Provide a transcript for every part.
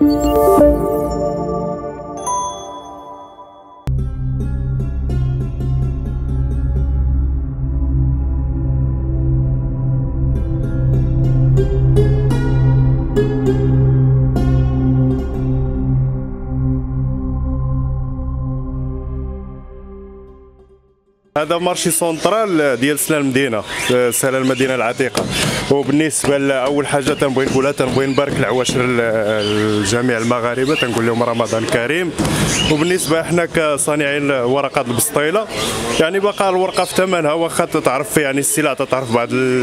هذا مارشي سونترال ديال سلا المدينه، سلا المدينه العتيقه. وبالنسبه لاول حاجه تنبغي نبارك العواشر الجميع المغاربه، تنقول لهم رمضان كريم. وبالنسبه احنا كصانعين ورقات البسطيله، يعني باقا الورقه في ثمنها، واخا تتعرف يعني السلع تتعرف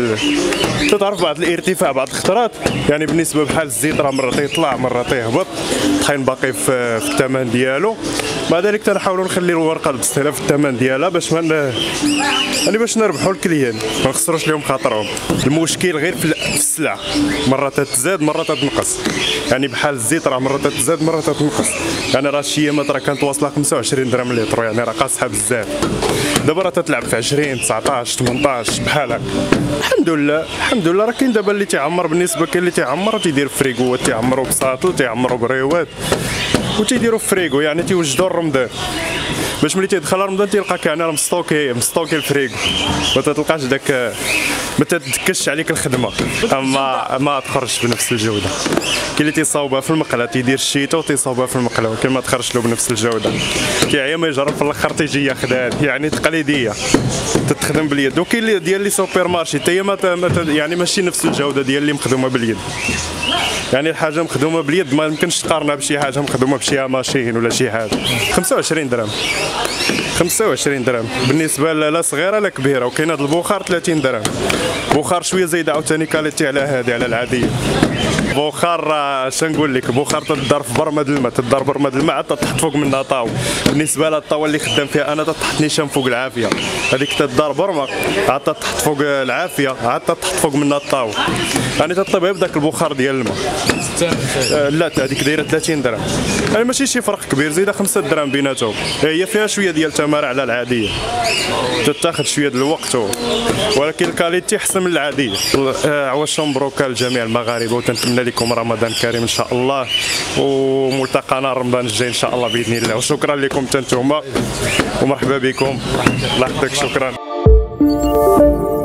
بعض الارتفاع بعض الخطرات، يعني بالنسبه بحال الزيت راه مره تيطلع مره تيهبط، الطحين باقي في الثمن ديالو. مع ذلك تنحاولوا نخليو الورقه البسطيله في الثمن ديالها باش باش نربحوا الكليان، ما نخسروش لهم خاطرهم. المشكل غير في السلع، مره تتزاد مره تتنقص، يعني بحال الزيت راه مره تتزاد مره تتنقص. يعني راه شي ايامات راه كانت واصله 25 درهم لتر، يعني راه قاصحه بزاف. دابا راه تتلعب في 20 19 18 بحال هكا. الحمد لله راه كاين دابا اللي تيعمر، بالنسبه كاين اللي تيعمر تيدير فريكوات، تيعمروا بساطل، تيعمروا بريوات وتيديروا فريكو، يعني تيوجدوا الرمضان باش ملي تيدخل رمضان تلقى كاع مستوكي الفريكو، ما تلقاش داك، ما تدكش عليك الخدمه، ما تخرجش بنفس الجوده. كاين اللي تيصاوبها في المقله، تيدير الشيته وتيصاوبها في المقله، ولكن ما تخرجش له بنفس الجوده. كيعيا ما يجرب في الاخر تيجي ياخذها، يعني تقليديه تتخدم باليد. وكاين اللي ديال لي سوبر مارشي حتى هي يعني ماشي نفس الجوده ديال اللي مخدومه باليد. يعني الحاجه مخدومه باليد ما يمكنش تقارنها بشي حاجه مخدومه بشي ماشين ولا شي حاجه. 25 درهم 25 درهم بالنسبه لا صغيره لا كبيره. وكاين هذا البخار 30 درهم، بخار شويه زايده عاوتاني كاليتي على هذه على العاديه. بخار اش نقول لك، بخار تدار في برمد الماء، تدار برمد الماء عاد تحط فوق منها طاو. بالنسبه للطاوه اللي خدام فيها انا تحط نيشان فوق العافيه، هذيك تدار برمه عاد تحط فوق العافيه، عاد تحط فوق منها الطاو، يعني تطيب بداك البخار ديال الماء. لا هذيك دايره 30 درهم، يعني ماشي شي فرق كبير، زيده 5 درهم بيناتهم. هي فيها شويه ديال التماره على العاديه، تتاخذ شويه ديال الوقت، ولكن الكاليتي احسن من العاديه. عواش مبروك لجميع المغاربه، وتنتمنى لكم رمضان كريم ان شاء الله، وملتقانا رمضان الجاي ان شاء الله باذن الله. وشكرا لكم تنتوما ومرحبا بكم، الله يحفظك، شكرا.